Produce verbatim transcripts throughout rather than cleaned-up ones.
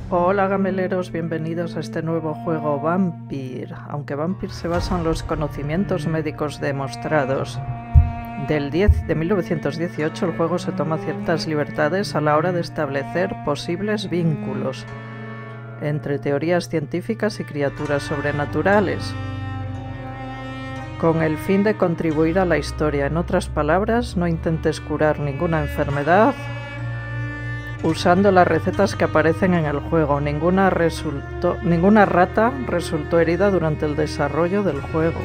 Hola gameleros, bienvenidos a este nuevo juego Vampire. Aunque Vampire se basa en los conocimientos médicos demostrados del diez de mil novecientos dieciocho, el juego se toma ciertas libertades a la hora de establecer posibles vínculos entre teorías científicas y criaturas sobrenaturales, con el fin de contribuir a la historia. En otras palabras, no intentes curar ninguna enfermedad usando las recetas que aparecen en el juego. Ninguna, resultó, ninguna rata resultó herida durante el desarrollo del juego.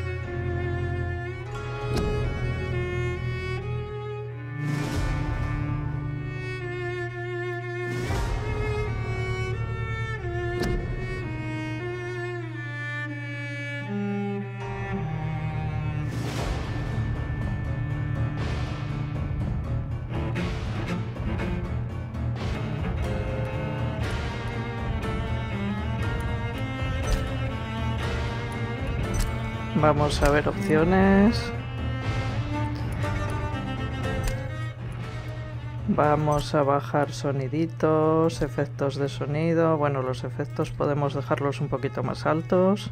Vamos a ver opciones. Vamos a bajar soniditos, efectos de sonido. Bueno, los efectos podemos dejarlos un poquito más altos.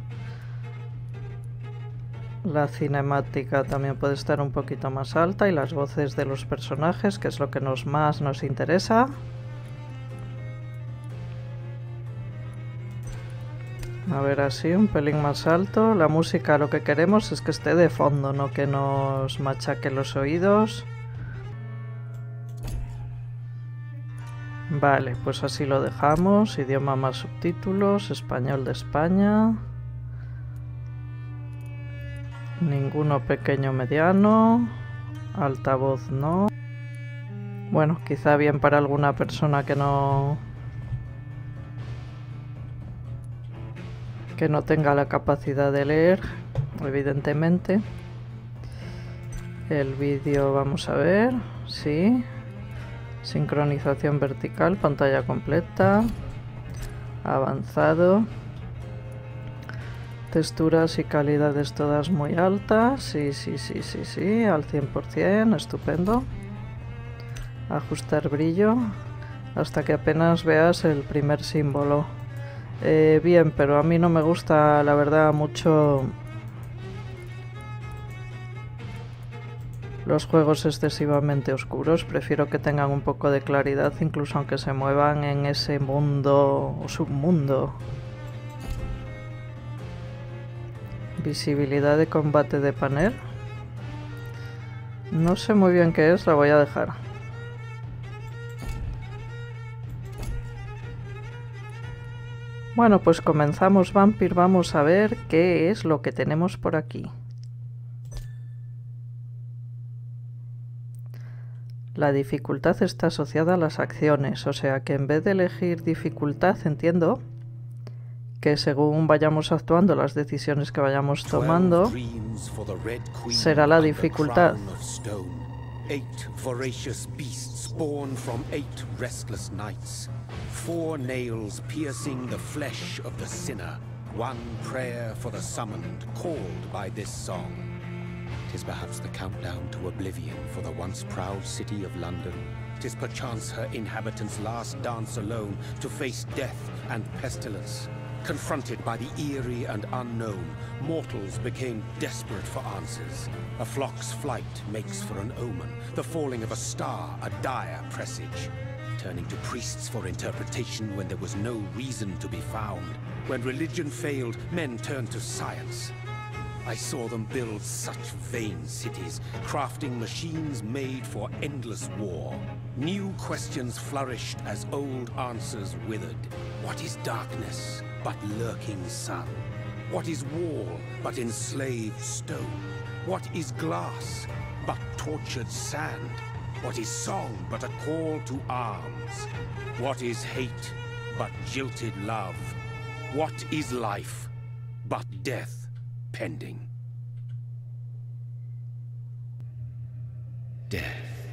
La cinemática también puede estar un poquito más alta y las voces de los personajes, que es lo que nos más nos interesa. A ver, así, un pelín más alto. La música lo que queremos es que esté de fondo, no que nos machaque los oídos. Vale, pues así lo dejamos. Idioma más subtítulos, español de España. Ninguno pequeño mediano. Altavoz no. Bueno, quizá bien para alguna persona que no... que no tenga la capacidad de leer, evidentemente. El vídeo, vamos a ver, sí. Sincronización vertical, pantalla completa. Avanzado. Texturas y calidades todas muy altas. Sí, sí, sí, sí, sí, al cien por cien, estupendo. Ajustar brillo hasta que apenas veas el primer símbolo. Eh, bien, pero a mí no me gusta, la verdad, mucho los juegos excesivamente oscuros. Prefiero que tengan un poco de claridad, incluso aunque se muevan en ese mundo o submundo. Visibilidad de combate de panel. No sé muy bien qué es, la voy a dejar. Bueno, pues comenzamos Vampire, vamos a ver qué es lo que tenemos por aquí. La dificultad está asociada a las acciones, o sea que en vez de elegir dificultad, entiendo que según vayamos actuando, las decisiones que vayamos tomando, será la dificultad. Born from eight restless nights, four nails piercing the flesh of the sinner, one prayer for the summoned, called by this song. 'Tis perhaps the countdown to oblivion for the once proud city of London. 'Tis perchance her inhabitants' last dance alone to face death and pestilence. Confronted by the eerie and unknown, mortals became desperate for answers. A flock's flight makes for an omen, the falling of a star a dire presage. Turning to priests for interpretation when there was no reason to be found. When religion failed, men turned to science. I saw them build such vain cities, crafting machines made for endless war. New questions flourished as old answers withered. What is darkness but lurking sun? What is wall but enslaved stone? What is glass but tortured sand? What is song but a call to arms? What is hate but jilted love? What is life but death pending? Death.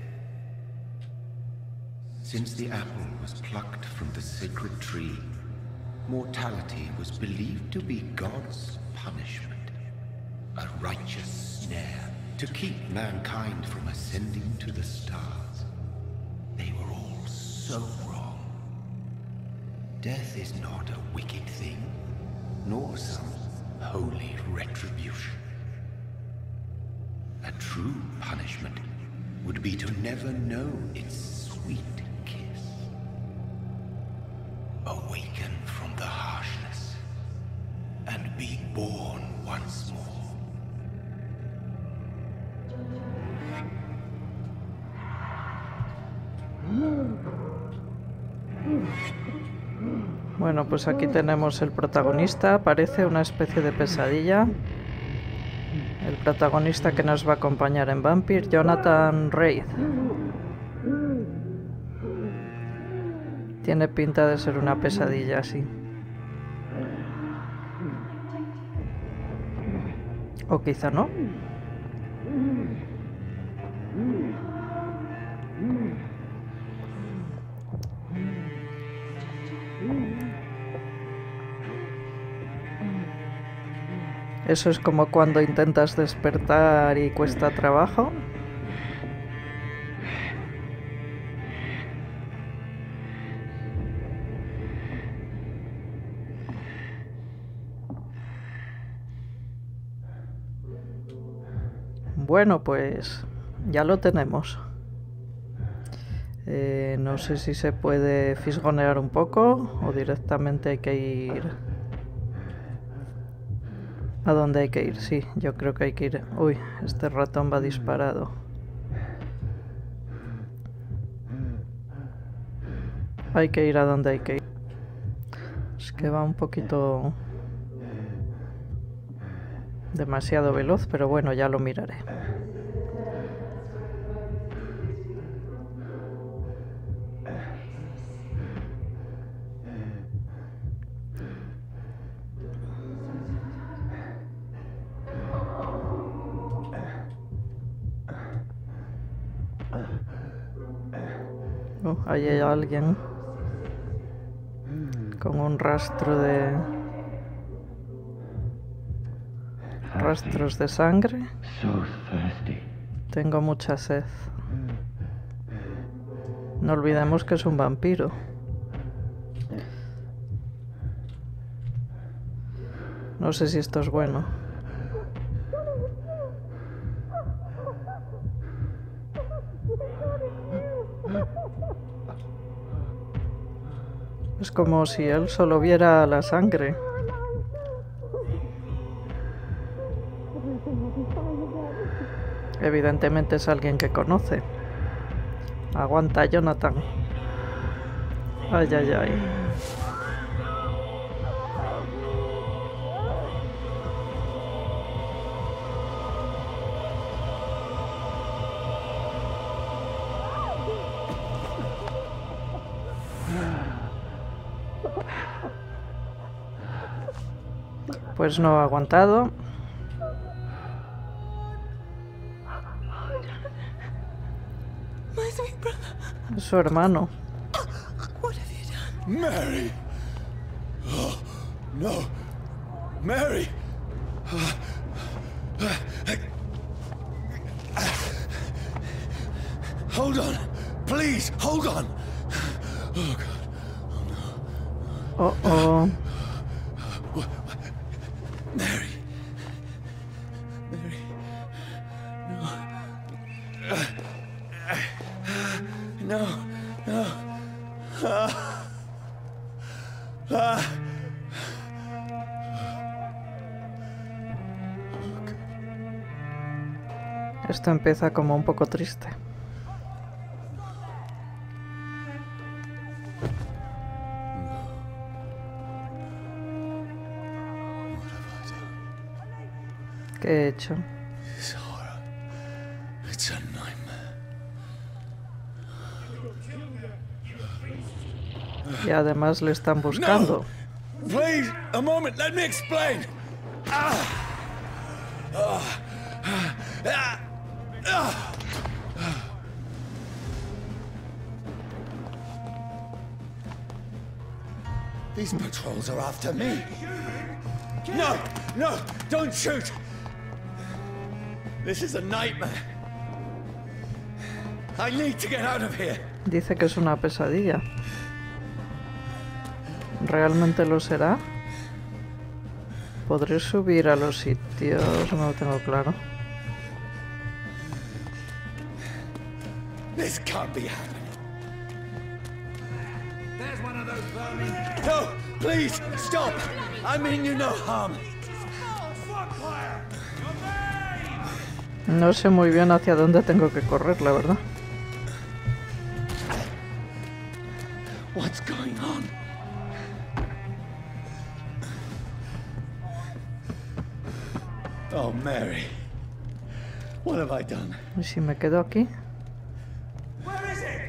Since the apple was plucked from the sacred tree, mortality was believed to be God's punishment, a righteous snare to keep mankind from ascending to the stars. They were all so wrong. Death is not a wicked thing, nor some holy retribution. A true punishment would be to never know its sweet kiss. Awaken from the harshness and be born once more. Bueno, pues aquí tenemos el protagonista. Parece una especie de pesadilla. El protagonista que nos va a acompañar en Vampire, Jonathan Reid. Tiene pinta de ser una pesadilla así. O quizá no. Eso es como cuando intentas despertar y cuesta trabajo. Bueno, pues ya lo tenemos. Eh, no sé si se puede fisgonear un poco o directamente hay que ir... ¿A dónde hay que ir? Sí, yo creo que hay que ir... Uy, este ratón va disparado. Hay que ir a donde hay que ir. Es que va un poquito... demasiado veloz, pero bueno, ya lo miraré. Oh, ahí hay alguien con un rastro de rastros de sangre. Tengo mucha sed. No olvidemos que es un vampiro. No sé si esto es bueno. Es como si él solo viera la sangre. Evidentemente es alguien que conoce. Aguanta, Jonathan. Ay, ay, ay. Pues no ha aguantado. Es su hermano. Mary! Oh, no! Mary! Hold on! Please, hold on! Oh, God. Oh, oh. Mary. Mary. No. No. No. Ah. Ah. Esto empieza como un poco triste. ¿Qué he hecho? Y además le están buscando. No. Please, a moment, let me explain. Ah. Ah. Ah. Ah. These patrols are after me. No, no, don't shoot. This is a nightmare. I need to get out of here. Dice que es una pesadilla. ¿Realmente lo será? ¿Podré subir a los sitios? No lo tengo claro. This can't be happening. There's one of those vermin. No, please stop. I mean you no harm. No sé muy bien hacia dónde tengo que correr, la verdad. What's going on? Oh, Mary. What have I done? ¿Y si me quedo aquí? Where is it?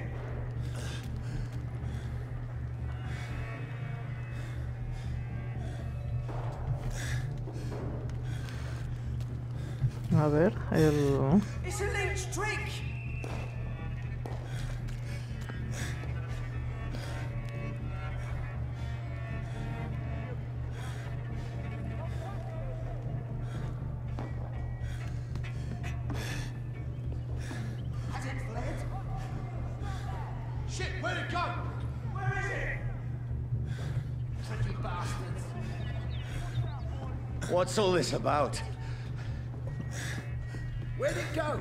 A ver, el... It's a Lynch trick. Has it fled? Shit, where'd it go? Where is it? Tricky bastards. What's all this about? Where'd it go?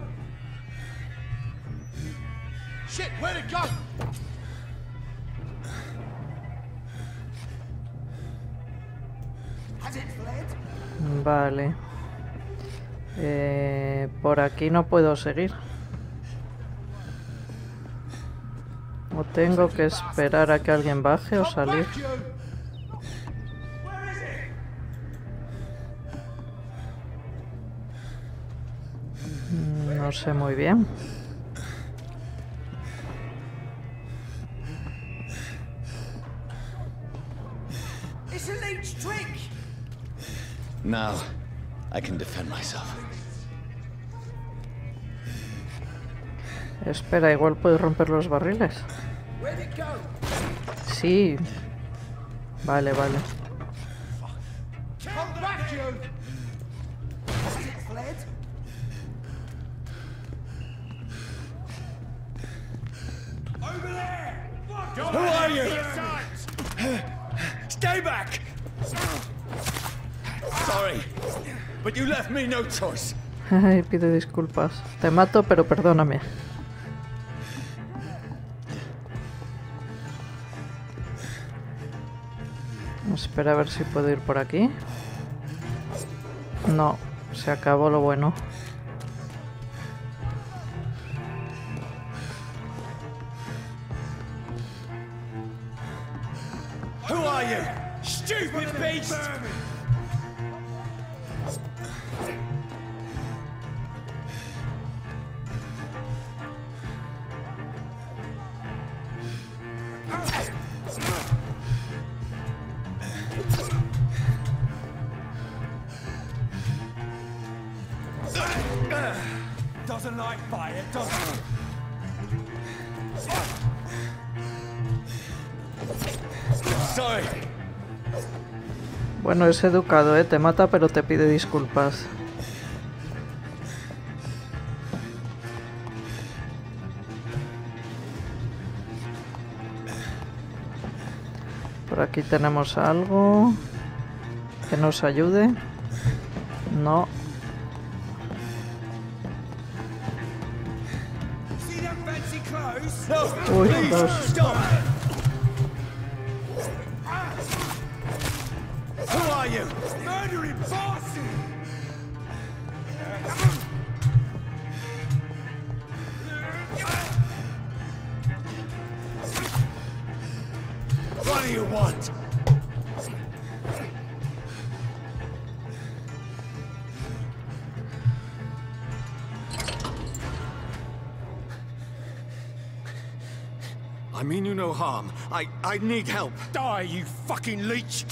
Shit, where'd it go? Has it fled? Vale. Eh, por aquí no puedo seguir. O tengo que esperar a que alguien baje o salir. No sé muy bien. It's a Lynch trick. Now, I can defend myself. Espera, igual puedo romper los barriles. Where'd it go? Sí. Vale, vale. Come back, you! Has it fled? Over there! Who are you? Stay back! Sorry, but you left me no choice. Ay, pido disculpas. Te mato, pero perdóname. Espera a ver si puedo ir por aquí. No, se acabó lo bueno. Who are you? Stupid beast! Doesn't like fire, does it? Sorry. Bueno, es educado, ¿eh? Te mata, pero te pide disculpas. Por aquí tenemos algo que nos ayude. No. Uy, dos. Who are you? Murdering bastard! What do you want? I mean you no harm. I I need help. Die, you fucking leech!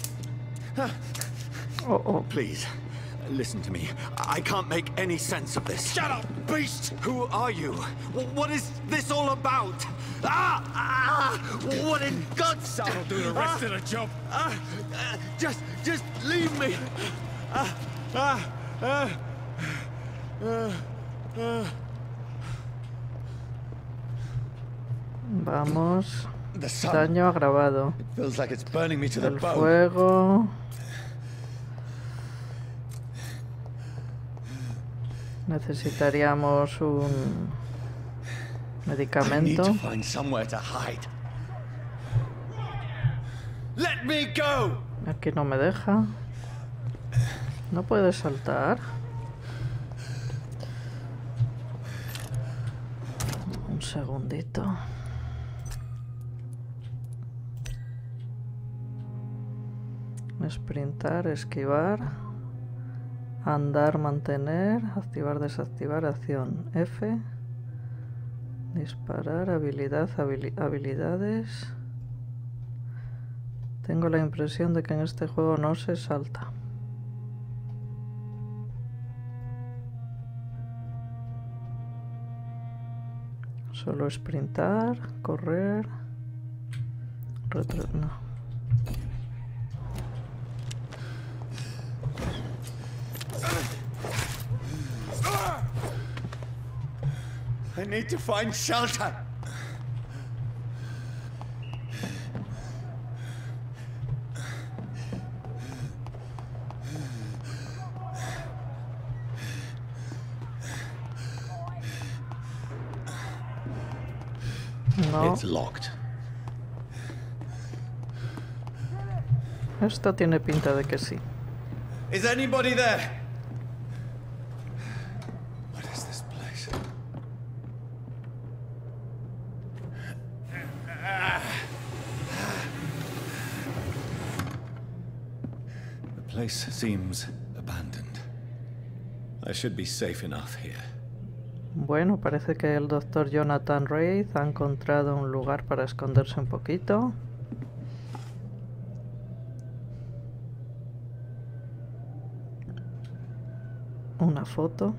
Oh, oh. Please, listen to me. I can't make any sense of this. Shut up, beast! Who are you? What is this all about? Ah! Ah! What in God's name? I'll do the rest ah, of the job. Ah, uh, just, just leave me. Ah! Ah! Ah! Ah! Ah! Vamos. Daño agravado. El fuego. Necesitaríamos un medicamento. Aquí no me deja. No puedes saltar. Un segundito. Sprintar, esquivar, andar, mantener, activar, desactivar, acción F, disparar, habilidad, habili- habilidades. Tengo la impresión de que en este juego no se salta. Solo sprintar, correr, retro... no. I need to find shelter. No. It's locked. Esto tiene pinta de que sí. Is anybody there? What is this place? The place seems abandoned. I should be safe enough here. Bueno, parece que el doctor Jonathan Reid ha encontrado un lugar para esconderse un poquito. Una foto.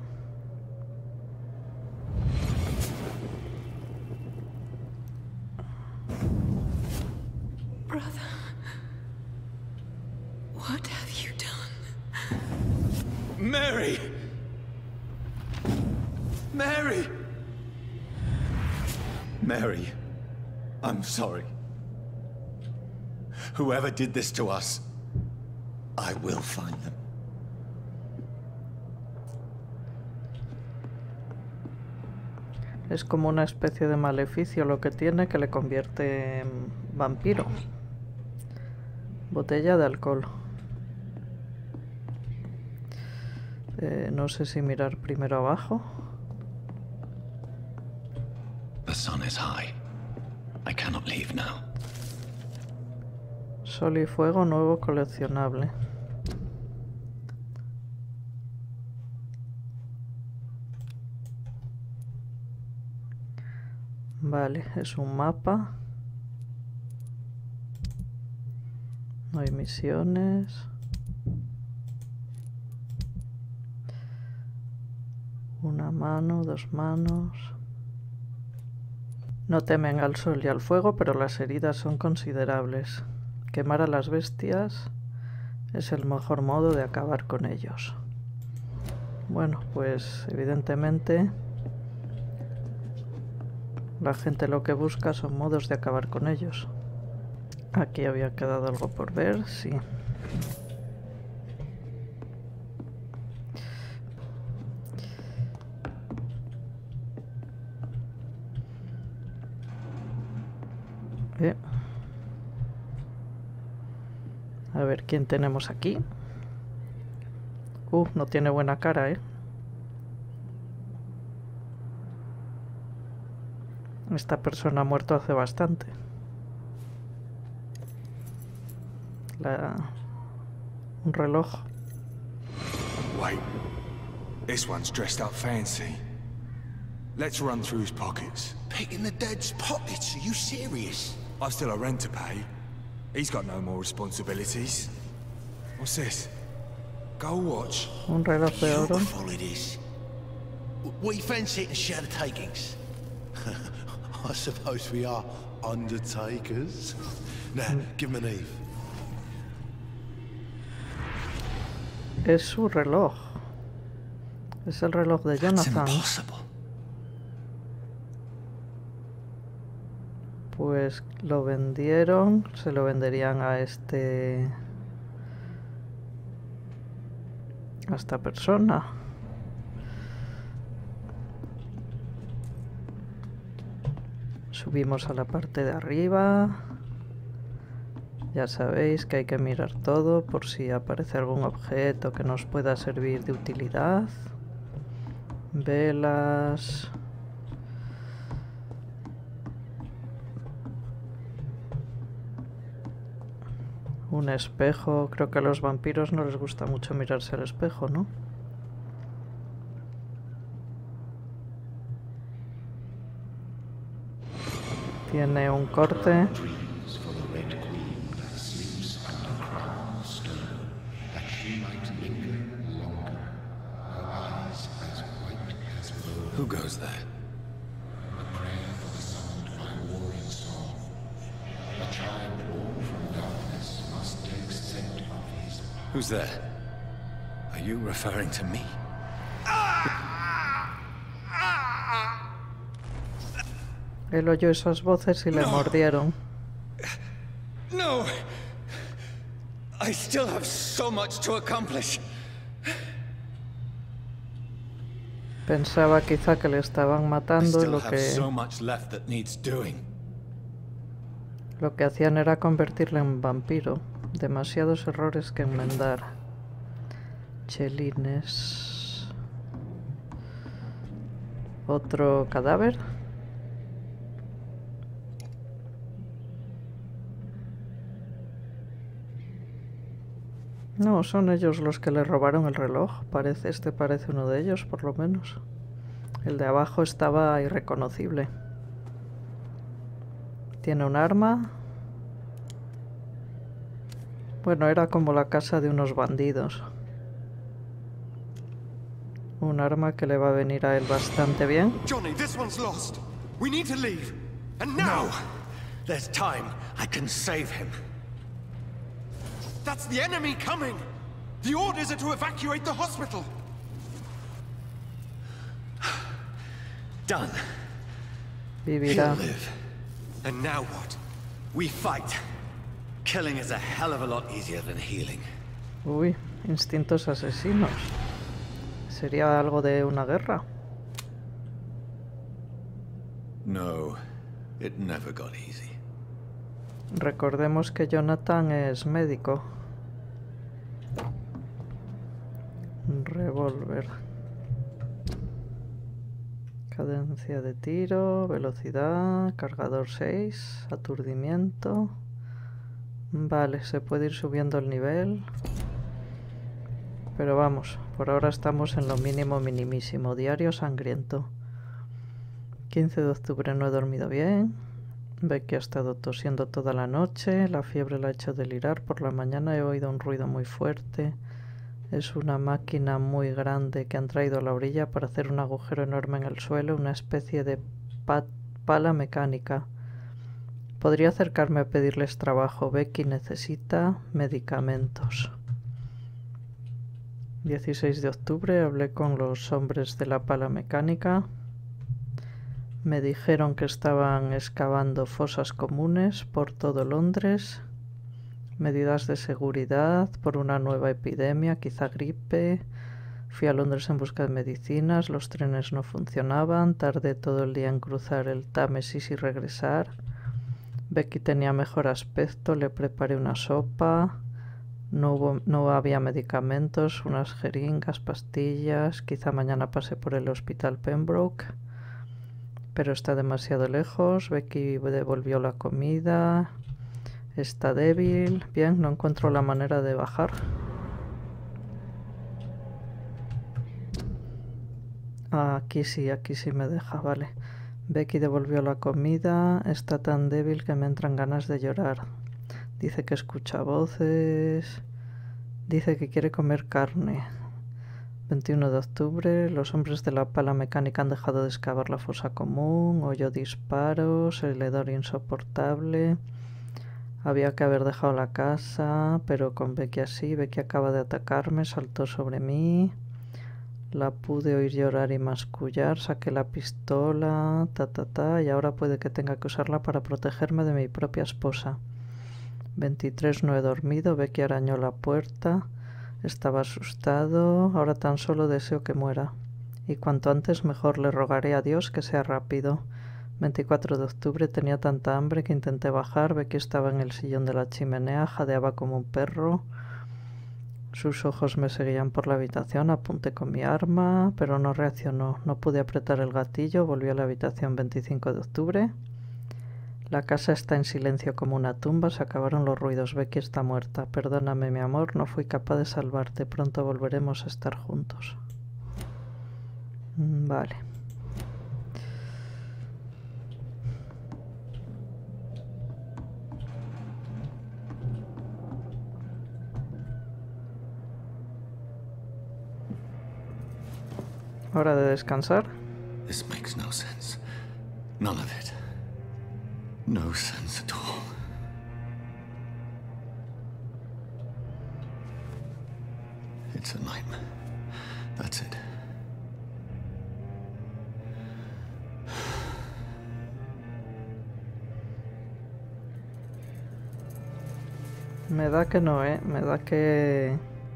Brother, what have you done? Mary! Mary! Mary, I'm sorry. Whoever did this to us, I will find them. Es como una especie de maleficio lo que tiene que le convierte en vampiro. Botella de alcohol. Eh, no sé si mirar primero abajo. The sun is high. I cannot leave now. Sol y fuego, nuevo coleccionable. Vale, es un mapa. No hay misiones. Una mano, dos manos. No temen al sol y al fuego, pero las heridas son considerables. Quemar a las bestias es el mejor modo de acabar con ellos. Bueno, pues evidentemente la gente lo que busca son modos de acabar con ellos. Aquí había quedado algo por ver, sí. Eh. A ver quién tenemos aquí. Uh, no tiene buena cara, eh. Esta persona ha muerto hace bastante. La... Un reloj. Wait. This one's dressed up fancy. Let's run through his pockets. Picking the dead's pockets? Are you serious? I've still a rent to pay. He's got no more responsibilities. What's this? Gold watch. Un reloj de oro. Beautiful it is. We fancy it and share the takings. I suppose we are undertakers. Now, give him an Eve. Es su reloj. Es el reloj de Jonathan. That's impossible. Pues lo vendieron, se lo venderían a este... a esta persona. Subimos a la parte de arriba. Ya sabéis que hay que mirar todo por si aparece algún objeto que nos pueda servir de utilidad. Velas... Un espejo. Creo que a los vampiros no les gusta mucho mirarse al espejo, ¿no? Tiene un corte. Who goes there? Who's there? Are you referring to me? Él oyó esas voces y le mordieron. No! I still have so much to accomplish. Pensaba quizá que le estaban I matando y still lo have que, so much left that needs doing. lo que hacían era convertirle en vampiro. Demasiados errores que enmendar. Chelines. Otro cadáver. No, son ellos los que le robaron el reloj. Parece, este parece uno de ellos, por lo menos. El de abajo estaba irreconocible. Tiene un arma. Bueno, era como la casa de unos bandidos. Un arma que le va a venir a él bastante bien. Johnny, this one's lost. We need to leave. And now! No. There's time. I can save him. That's the enemy coming! The orders are to evacuate the hospital! Done. Vivirá. He'll live. And now what? We fight. Killing is a hell of a lot easier than healing. Uy, instintos asesinos. ¿Sería algo de una guerra? No, it never got easy. Recordemos que Jonathan es médico. Revólver. Cadencia de tiro, velocidad, cargador seis, aturdimiento. Vale, se puede ir subiendo el nivel. Pero vamos, por ahora estamos en lo mínimo minimísimo. Diario sangriento. quince de octubre no he dormido bien. Becky ha estado tosiendo toda la noche. La fiebre la ha hecho delirar. Por la mañana he oído un ruido muy fuerte. Es una máquina muy grande que han traído a la orilla para hacer un agujero enorme en el suelo. Una especie de pa- pala mecánica. Podría acercarme a pedirles trabajo. Becky necesita medicamentos. dieciséis de octubre hablé con los hombres de la pala mecánica. Me dijeron que estaban excavando fosas comunes por todo Londres. Medidas de seguridad por una nueva epidemia, quizá gripe. Fui a Londres en busca de medicinas. Los trenes no funcionaban. Tardé todo el día en cruzar el Támesis y regresar. Becky tenía mejor aspecto. Le preparé una sopa. No, hubo, no había medicamentos, unas jeringas, pastillas. Quizá mañana pase por el hospital Pembroke. Pero está demasiado lejos. Becky devolvió la comida. Está débil. Bien, no encuentro la manera de bajar. Ah, aquí sí, aquí sí me deja, vale. Becky devolvió la comida. Está tan débil que me entran ganas de llorar. Dice que escucha voces. Dice que quiere comer carne. veintiuno de octubre, los hombres de la pala mecánica han dejado de excavar la fosa común. Oyó disparos, el hedor insoportable. Había que haber dejado la casa, pero con Becky así. Becky acaba de atacarme, saltó sobre mí. La pude oír llorar y mascullar, saqué la pistola, ta ta ta, y ahora puede que tenga que usarla para protegerme de mi propia esposa. veintitrés no he dormido, Becky arañó la puerta, estaba asustado, ahora tan solo deseo que muera. Y cuanto antes mejor, le rogaré a Dios que sea rápido. veinticuatro de octubre, tenía tanta hambre que intenté bajar, Becky estaba en el sillón de la chimenea, jadeaba como un perro. Sus ojos me seguían por la habitación, apunté con mi arma, pero no reaccionó. No pude apretar el gatillo, volví a la habitación veinticinco de octubre. La casa está en silencio como una tumba, se acabaron los ruidos, Becky está muerta. Perdóname, mi amor, no fui capaz de salvarte, pronto volveremos a estar juntos. Vale. Hora de descansar. This makes no sense. None of it. No sense at all. It's a nightmare. That's it. Me da que no, ¿eh? Me da que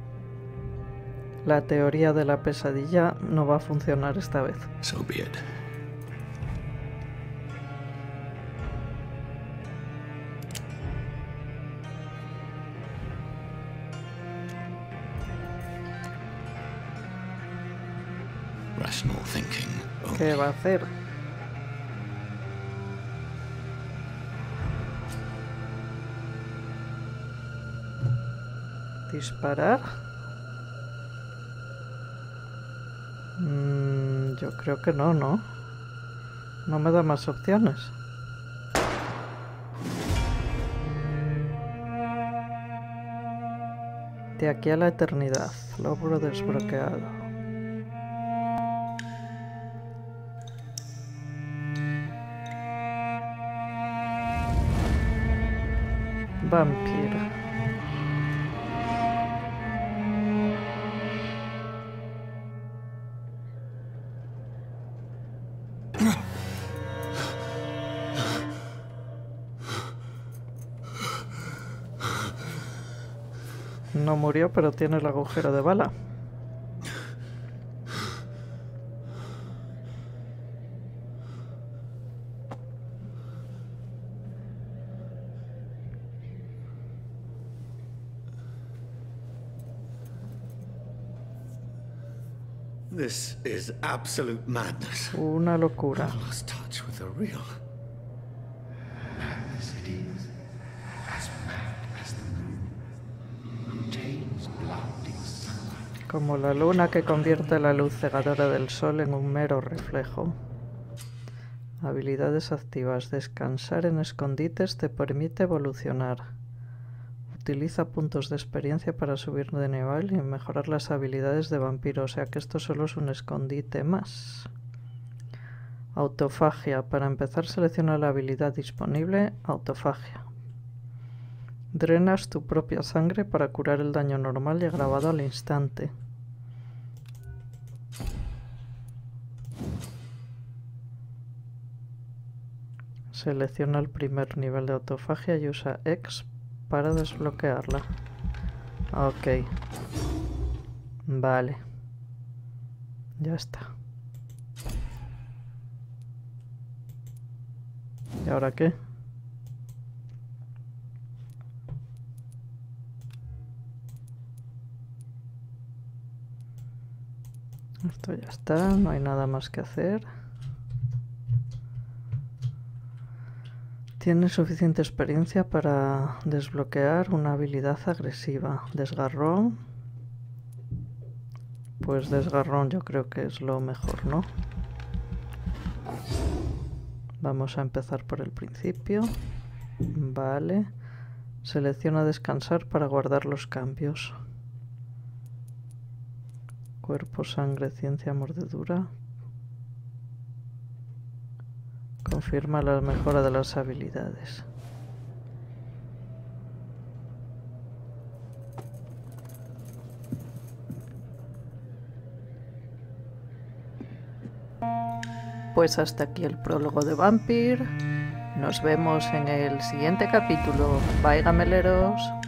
la teoría de la pesadilla no va a funcionar esta vez. So be it. Rational thinking. ¿Qué va a hacer? ¿Disparar? Mm, yo creo que no, ¿no? No me da más opciones. De aquí a la eternidad. Logro desbloqueado. Vampiro. No murió, pero tiene el agujero de bala. This is absolute madness. Una locura. I've lost touch with the real. Madness it is. As mad as the moon. Contains blinding sunlight. Como la luna que convierte la luz cegadora del sol en un mero reflejo. Habilidades activas. Descansar en escondites te permite evolucionar. Utiliza puntos de experiencia para subir de nivel y mejorar las habilidades de vampiro, o sea que esto solo es un escondite más. Autofagia. Para empezar, selecciona la habilidad disponible, autofagia. Drenas tu propia sangre para curar el daño normal y agravado al instante. Selecciona el primer nivel de autofagia y usa X para desbloquearla. Ok. Vale. Ya está. ¿Y ahora qué? Esto ya está, no hay nada más que hacer. Tiene suficiente experiencia para desbloquear una habilidad agresiva. Desgarrón. Pues desgarrón yo creo que es lo mejor, ¿no? Vamos a empezar por el principio. Vale. Selecciona descansar para guardar los cambios. Cuerpo, sangre, ciencia, mordedura. Confirma la mejora de las habilidades. pues hasta aquí el prólogo de Vampire. Nos vemos en el siguiente capítulo. Bye, gameleros.